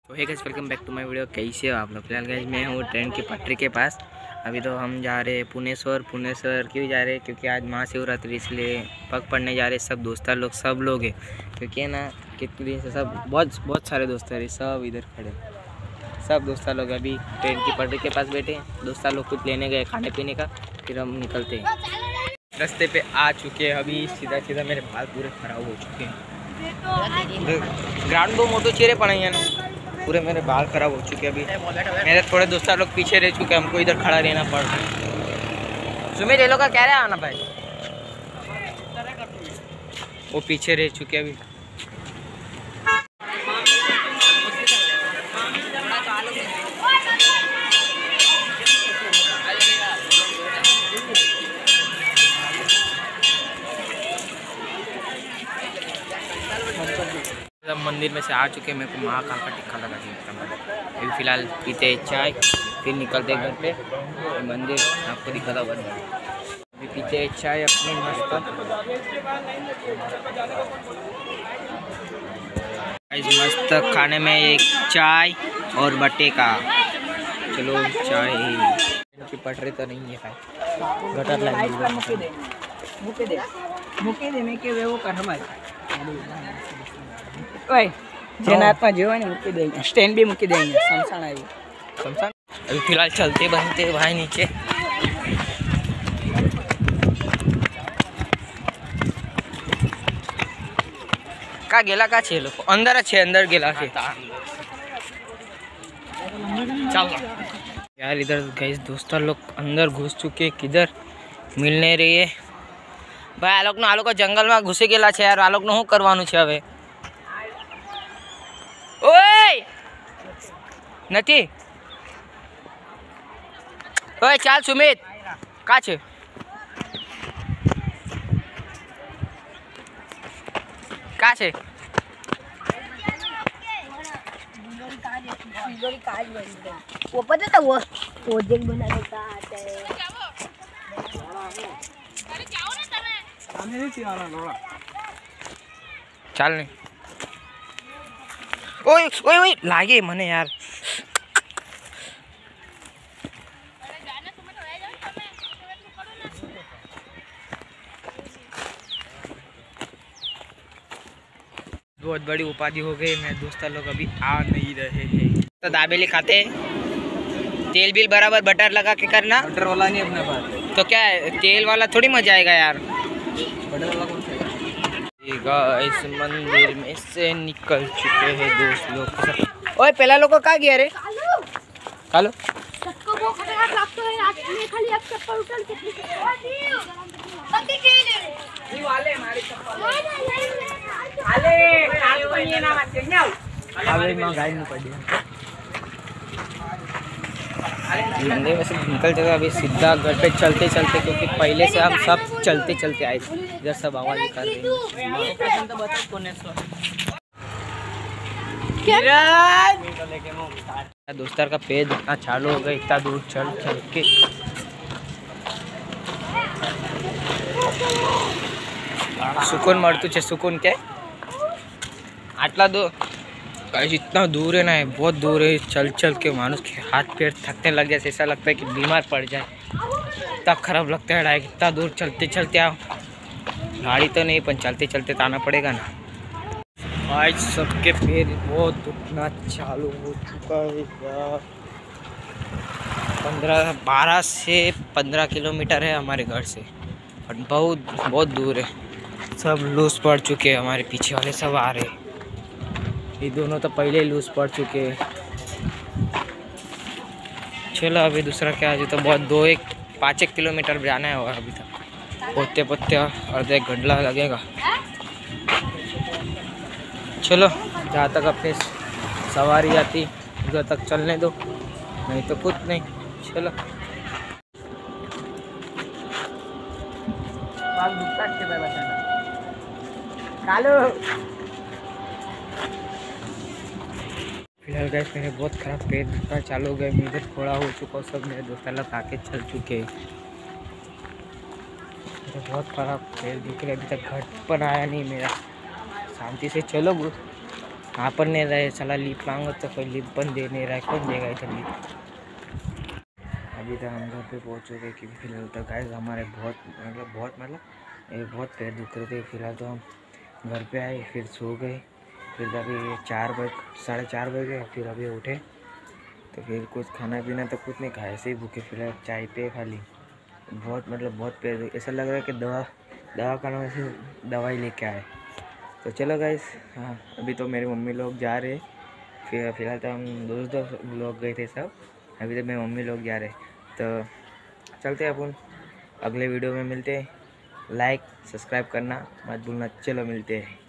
तो hey guys, welcome back to my video. कैसे हो आप लोग? फिलहाल गाइस मैं हूँ ट्रेन की पटरी के पास। अभी तो हम जा रहे हैं पुनेश्वर क्यों जा रहे हैं? क्योंकि आज महाशिवरात्रि, इसलिए पग पड़ने जा रहे हैं। सब दोस्तार लोग सब लोग हैं, क्योंकि है ना कितने दिन से सब बहुत सारे दोस्तार हैं, सब इधर खड़े। सब दोस्तार लोग अभी ट्रेन की पटरी के पास बैठे हैं। दोस्तार लोग कुछ लेने गए खाने पीने का, फिर हम निकलते हैं। रास्ते पे आ चुके हैं। अभी सीधा मेरे बाल पूरे खराब हो चुके हैं। ग्राउंड बहुत मोटो चेहरे पड़े हैं ना, पूरे मेरे बाल खराब हो चुके हैं। अभी मेरे थोड़े दोस्त लोग पीछे रह चुके हैं, हमको इधर खड़ा रहना पड़ रहा है। सुमित ये लोग का कह रहा है आना भाई, वो पीछे रह चुके अभी। मंदिर में से आ चुके हैं। मेरे को महाकाल का टिक्का लगा दिया। अभी फिलहाल पीते चाय, फिर निकलते घर पे। मंदिर आपको दिखाता हुआ अभी पीते चाय अपनी मस्त खाने में एक चाय और बट्टे का। चलो चाय की पटरी तो नहीं है भाई, गटर लाइन मुके देने के वो कर हमारे ओए जनात में जो है ना मुके देंगे, स्टैंड भी मुके देंगे। शमशान अभी फिलहाल चलते बनते भाई नीचे। का गेला का छे लोग अंदर अच्छे अंदर गेला छे। चल यार, इधर गए दोस्तार लोग अंदर घुस चुके, किधर मिल नहीं रही है भाई। आ लोग जंगल में घुसे गेला छे यार। आ लोग ने करवानु छे हवे? ओए नथी ओए चाल सुमित का छे? का छे? वो पता था वो प्रोजेक्ट बनाने का आता है। चाल नहीं। ओए ओए ओए लागे मने यार। बहुत बड़ी उपाधि हो गई। मेरे दोस्त लोग अभी आ नहीं रहे हैं। तो दाबेली खाते, तेल बिल बराबर बटर लगा के करना। बटर वाला नहीं अपने पास, तो क्या है, तेल वाला थोड़ी मजा आएगा यार। बटर वाला कौन सा? इस मंदिर में से निकल चुके हैं दोस्त लोग। ओए पहला लोग का गया रे कालो मंदिर में से निकलते हुए अभी सीधा घर पे चलते, क्योंकि पहले से हम सब चलते आए। इधर सब आवाज निकाल रहे हैं। दोस्तार का पेज इतना चालू हो गया, इतना दूर चल के। सुकून मरतु छे, सुकून के आटला दो इतना दूर है ना, बहुत दूर है। चल के मानुस के हाथ पैर थकने लग जाए, ऐसा लगता है कि बीमार पड़ जाए। इतना खराब लगता है डायरेक्ट। इतना दूर चलते आओ, गाड़ी तो नहीं पर चलते तो आना पड़ेगा ना। आज सबके पैर बहुत दुखना चालू हो चुका है यार। 12 से 15 किलोमीटर है हमारे घर से, और बहुत दूर है। सब लूज पड़ चुके हैं, हमारे पीछे वाले सब आ रहे हैं। ये दोनों तो पहले ही लूज पड़ चुके हैं। चलो अभी दूसरा क्या है, तो बहुत 5-1 किलोमीटर जाना है। और अभी तक पोते और 1 घंटा लगेगा। चलो जहाँ तक अपनी सवारी जाती उधर तक चलने दो, नहीं तो कुछ नहीं। चलो फिलहाल गैस मेरे बहुत ख़राब पेट दुखना चालू हो गया। मैं इधर थोड़ा हो चुका, सब मेरे दोस्त लोग आके चल चुके। तो बहुत ख़राब पेट दुख रहा है, अभी तक घर पर आया नहीं मेरा। शांति से चलो यहाँ पर नहीं रहे साला लिप मांगो तो कोई लिप बन दे नहीं रहा है, कौन देगा इधर लिप। अभी तक हम घर पे पहुँच चुके क्योंकि फिलहाल तक गाइस हमारे बहुत ये बहुत पैर दुख रहे थे। फिलहाल तो हम घर पे आए, फिर सो गए, फिर अभी 4:30 बजे फिर अभी उठे तो फिर कुछ खाना पीना तो कुछ नहीं खाया, ऐसे ही भूखे फिलहाल चाय पे खाली। बहुत पैर ऐसा लग रहा है कि दवा खाना में से दवाई लेके आए। तो चलो गाइस, हाँ अभी तो मेरे मम्मी लोग जा रहे, फिलहाल तो हम दोस्त लोग गए थे सब, अभी तो मेरे मम्मी लोग जा रहे। तो चलते हैं अपन अगले वीडियो में मिलते हैं। लाइक सब्सक्राइब करना मत भूलना। चलो मिलते हैं।